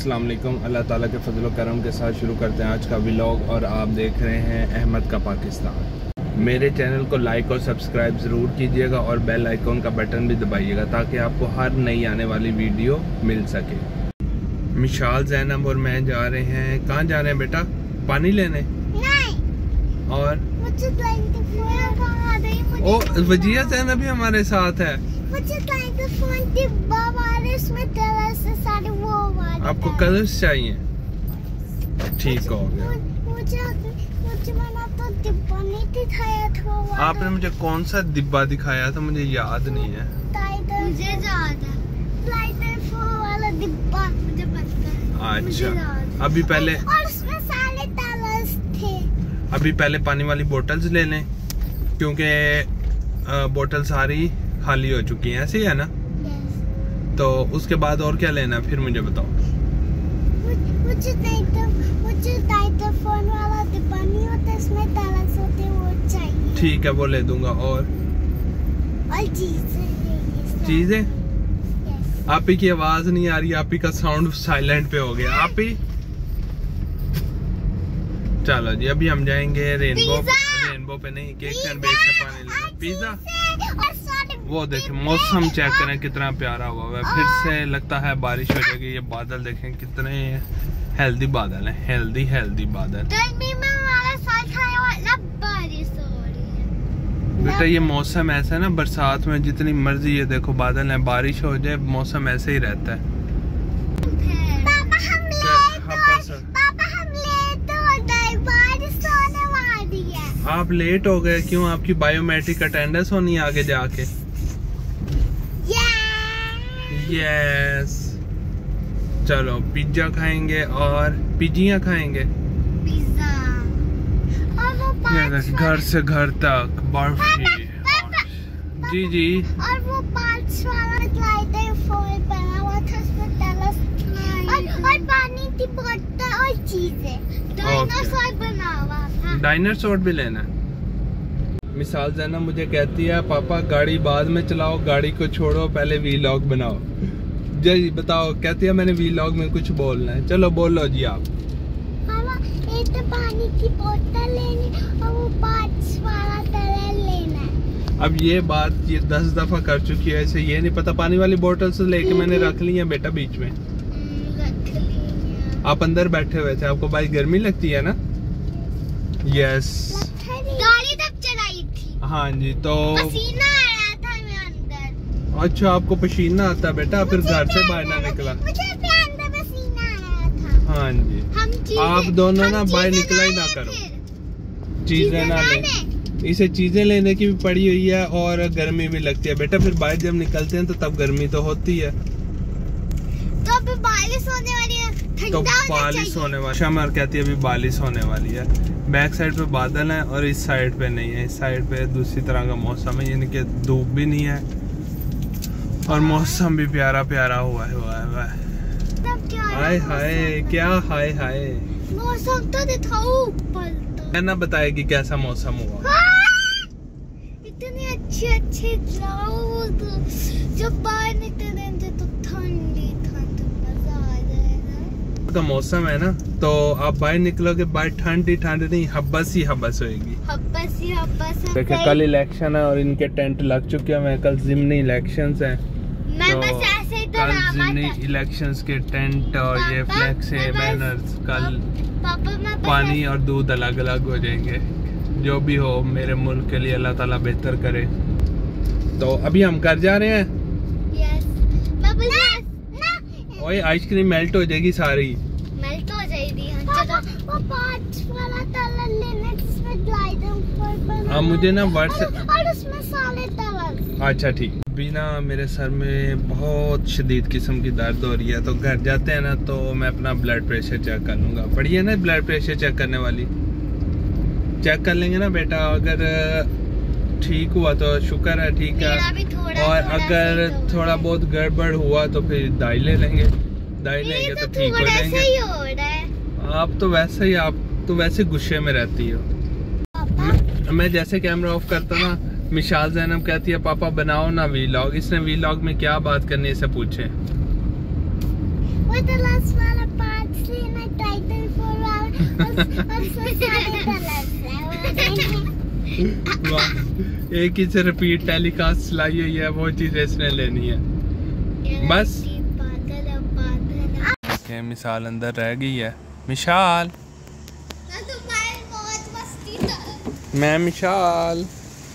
अस्सलाम वालेकुम। अल्लाह ताला के फजल व करम के साथ शुरू करते हैं आज का व्लॉग और आप देख रहे हैं अहमद का पाकिस्तान। मेरे चैनल को लाइक और सब्सक्राइब ज़रूर कीजिएगा और बेल आइकॉन का बटन भी दबाइएगा ताकि आपको हर नई आने वाली वीडियो मिल सके। मिशाल, ज़ैनब और मैं जा रहे हैं। कहाँ जा रहे हैं बेटा? पानी लेने? नहीं। और ओ वजिया ज़ैनब भी हमारे साथ है। आपको कलर्स चाहिए? ठीक हो गया। आपने मुझे कौन सा डिब्बा दिखाया था? मुझे याद नहीं है। मुझे याद है, वाला डिब्बा मुझे पता है। अच्छा, अभी पहले और उसमें सारे कलर्स थे। अभी पहले पानी वाली बोतल्स ले लें क्योंकि बोतल सारी खाली हो चुकी हैं, ऐसे ही है ना? तो उसके बाद और क्या लेना है फिर मुझे बताओ। मुझे फोन वाला डिब्बा नहीं होता, इसमें कलर्स होते हैं, वो चाहिए। ठीक है, वो ले दूंगा। और चीजें आप ही की आवाज नहीं आ रही, आप ही का साउंड साइलेंट पे हो गया। आप ही चलो जी, अभी हम जाएंगे रेनबो पे नहीं, केक एंड बेक से पानी लेना। पिज्जा, वो देखें मौसम चेक करें कितना प्यारा हुआ है। फिर से लगता है बारिश हो जाएगी। ये बादल देखें कितने हेल्दी बादल हैं, हेल्दी बादल। गर्मी में हमारे साथ बारिश हो रही है बेटा, ये मौसम ऐसा है ना, बरसात में जितनी मर्जी ये देखो बादल है, बारिश हो जाए मौसम ऐसे ही रहता है। पापा हम लेट हो गए, बारिश होने वाली है। आप लेट हो गए क्यों? आपकी बायोमेट्रिक अटेंडेंस होनी आगे जाके। यस, चलो पिज्जा खाएंगे और पिज्जियाँ खाएंगे। पिज्जा और वो घर से घर तक बर्फी। जी और वो पाँच वाला ग्लाइडर फॉल बना हुआ था, उसमें कलर्स और पानी की बोतल और चीजें, डायनासोर बना हुआ था। डायनासोर भी लेना। मिसाल ज़ैनब मुझे कहती है पापा गाड़ी बाद में चलाओ, गाड़ी को छोड़ो, पहले वीलॉग बनाओ। जी बताओ, कहती है मैंने वीलॉग में कुछ बोलना है। चलो बोलो जी आप। एक तो पानी की बोतल लेनी और वो पाँच वाला कलर लेना है। अब ये बात ये 10 दफा कर चुकी है, इसे ये नहीं पता। पानी वाली बोतल से लेके मैंने रख ली है बेटा बीच में। रख ली। आप अंदर बैठे हुए थे, आपको भाई गर्मी लगती है ना? यस, गाड़ी तक चलाई थी। हाँ जी, तो पसीना आ रहा था मैं अंदर। अच्छा, आपको पसीना आता है बेटा, फिर घर से बाहर ना निकला। मुझे अंदर पसीना आ रहा था। हाँ जी, आप दोनों ना बाहर निकला ही ना करो, चीजें ना ले। इसे चीजें लेने की भी पड़ी हुई है और गर्मी भी लगती है बेटा। फिर बाहर जब निकलते हैं तो तब गर्मी तो होती है। तो अभी बारिश होने वाली है, तो बारिश होने वाली, शमर कहती है अभी बारिश होने वाली है। बैक साइड पे बादल है और इस साइड पे नहीं है। इस साइड पे दूसरी तरह का मौसम है, यानी कि धूप भी नहीं है और मौसम भी प्यारा हुआ है। हाय हाय, क्या हाय हाय। मौसम तो दिखाओ ऊपर तो। मैं ना बताएगी कैसा मौसम हुआ। इतने अच्छे क्लाउड, जब बाहर निकलेंगे तो ठंडी मजा आ जाएगा। का मौसम है ना, तो आप बाहर निकलोगे, बाहर ठंडी नहीं, हब्बस होएगी। हब्बस। देखिए कल इलेक्शन है और इनके टेंट लग चुके हैं। कल जिमनी इलेक्शंस हैं, मैं बस ऐसे ही कल जिमनी इलेक्शंस के टेंट और ये फ्लैक्स है, बैनर्स। कल पानी और दूध अलग अलग हो जाएंगे। जो भी हो मेरे मुल्क के लिए अल्लाह ताला बेहतर करे। तो अभी हम घर जा रहे हैं। ओए आइसक्रीम मेल्ट हो जाएगी सारी। मेल्ट हो जाएगी। वो पाँच वाला कलर लेना जिसमें ग्लाइडर। हाँ मुझे ना व्हाट्सएप और उसमें सारे कलर। अच्छा ठीक। अभी ना मेरे सर में बहुत शदीद किस्म की दर्द हो रही है, तो घर जाते हैं ना तो मैं अपना ब्लड प्रेशर चेक कर लूँगा। पड़ी है ना ब्लड प्रेशर चेक करने वाली, चेक कर लेंगे ना बेटा। अगर ठीक हुआ तो शुक्र है, ठीक है। और अगर थोड़ा बहुत गड़बड़ हुआ तो फिर दवाई ले लेंगे। दवाई लेंगे तो ठीक हो जाएंगे। आप तो वैसे गुस्से में रहती हो। मैं जैसे कैमरा ऑफ करता ना, मिशाल ज़ैनब कहती है पापा बनाओ ना वीलॉग। इसने वीलॉग में क्या बात करनी है इसे पूछे। वो तो लास्ट वाला एक ही से रिपीट टेलीकास्ट लाई हुई है, वो चीज इसने लेनी है बस। मिसाल अंदर रह गई है। मिशाल, मैं मिशाल।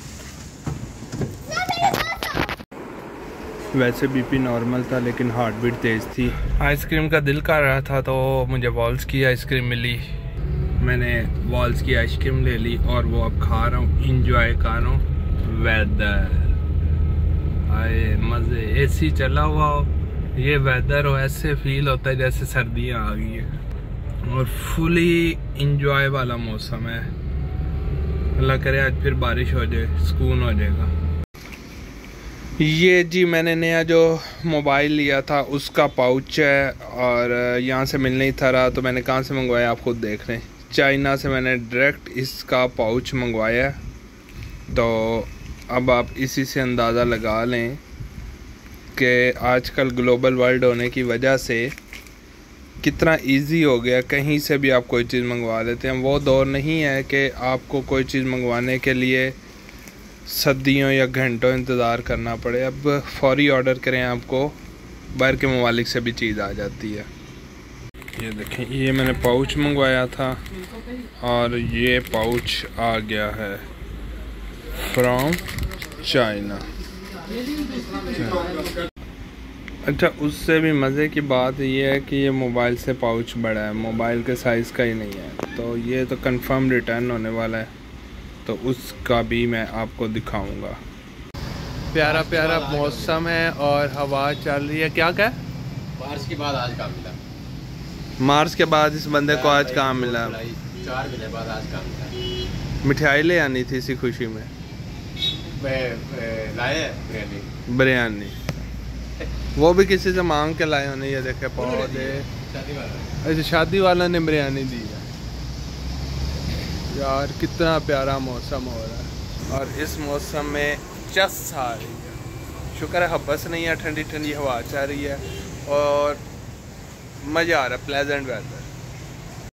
वैसे बीपी नॉर्मल था लेकिन हार्ट बीट तेज थी। आइसक्रीम का दिल कर रहा था तो मुझे वॉल्स की आइसक्रीम मिली। मैंने वॉल्स की आइसक्रीम ले ली और वो अब खा रहा हूँ, इंजॉय कर रहा हूँ वेदर। आए मज़े, एसी चला हुआ हो, ये वेदर हो, ऐसे फील होता है जैसे सर्दियाँ आ गई है और फुली इंजॉय वाला मौसम है। अल्लाह करे आज फिर बारिश हो जाए, सुकून हो जाएगा। ये जी मैंने नया जो मोबाइल लिया था उसका पाउच है और यहाँ से मिल नहीं था रहा तो मैंने कहाँ से मंगवाया आप खुद देख रहे हैं। चाइना से मैंने डायरेक्ट इसका पाउच मंगवाया है। तो अब आप इसी से अंदाज़ा लगा लें कि आजकल ग्लोबल वर्ल्ड होने की वजह से कितना इजी हो गया, कहीं से भी आप कोई चीज़ मंगवा लेते हैं। वो दौर नहीं है कि आपको कोई चीज़ मंगवाने के लिए सदियों या घंटों इंतज़ार करना पड़े। अब फौरी ऑर्डर करें, आपको बाहर के ममालिक से भी चीज़ आ जाती है। ये देखें, ये मैंने पाउच मंगवाया था और ये पाउच आ गया है फ्रॉम चाइना। अच्छा, उससे भी मज़े की बात ये है कि ये मोबाइल से पाउच बड़ा है, मोबाइल के साइज़ का ही नहीं है। तो ये तो कंफर्म रिटर्न होने वाला है, तो उसका भी मैं आपको दिखाऊंगा। प्यारा प्यारा मौसम है और हवा चल रही है। क्या क्या मार्च के बाद आज काम मिला। मार्च के बाद इस बंदे को आज काम मिला। 4 महीने बाद आज काम मिला। मिठाई ले आनी थी इसी खुशी में। लाए बिरयानी वो भी किसी से मांग के लाए होने। ये देखे पौधे, अच्छा शादी वाला ने बिरयानी दी है। यार कितना प्यारा मौसम हो रहा है और इस मौसम में चस आ रही है। शुक्र है हब्बस नहीं है, ठंडी ठंडी हवा चल रही है और मज़ा आ रहा है, प्लेजेंट वेदर।